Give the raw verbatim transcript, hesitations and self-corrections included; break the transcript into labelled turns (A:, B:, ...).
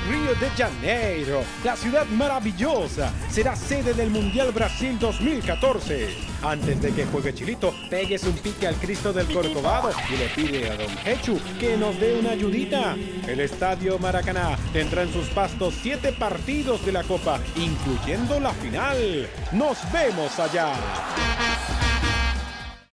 A: Río de Janeiro, la ciudad maravillosa, será sede del Mundial Brasil dos mil catorce. Antes de que juegue Chilito, pegues un pique al Cristo del Corcovado y le pide a Don Hechu que nos dé una ayudita. El Estadio Maracaná tendrá en sus pastos siete partidos de la Copa, incluyendo la final. ¡Nos vemos allá!